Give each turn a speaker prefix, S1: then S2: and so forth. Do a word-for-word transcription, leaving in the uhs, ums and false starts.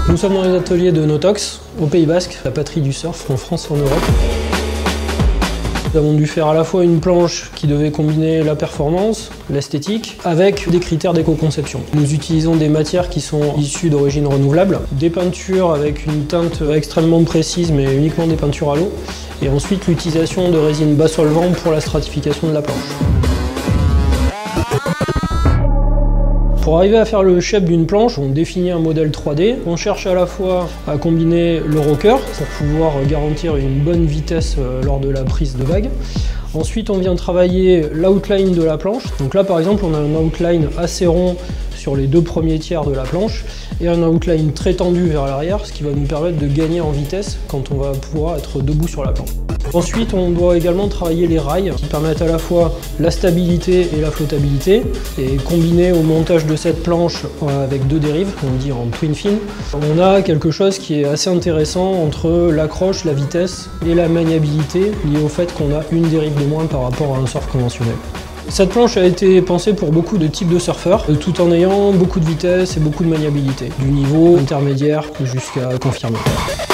S1: Nous sommes dans les ateliers de Notox, au Pays Basque, la patrie du surf en France et en Europe. Nous avons dû faire à la fois une planche qui devait combiner la performance, l'esthétique, avec des critères d'éco-conception. Nous utilisons des matières qui sont issues d'origine renouvelable, des peintures avec une teinte extrêmement précise, mais uniquement des peintures à l'eau, et ensuite l'utilisation de résine bas solvant pour la stratification de la planche. Pour arriver à faire le shape d'une planche, on définit un modèle trois D. On cherche à la fois à combiner le rocker pour pouvoir garantir une bonne vitesse lors de la prise de vague. Ensuite, on vient travailler l'outline de la planche. Donc là, par exemple, on a un outline assez rond sur les deux premiers tiers de la planche et un outline très tendu vers l'arrière, ce qui va nous permettre de gagner en vitesse quand on va pouvoir être debout sur la planche. Ensuite, on doit également travailler les rails qui permettent à la fois la stabilité et la flottabilité. Et combiné au montage de cette planche avec deux dérives, on dit en twin fin, on a quelque chose qui est assez intéressant entre l'accroche, la vitesse et la maniabilité liée au fait qu'on a une dérive de moins par rapport à un surf conventionnel. Cette planche a été pensée pour beaucoup de types de surfeurs, tout en ayant beaucoup de vitesse et beaucoup de maniabilité, du niveau intermédiaire jusqu'à confirmé.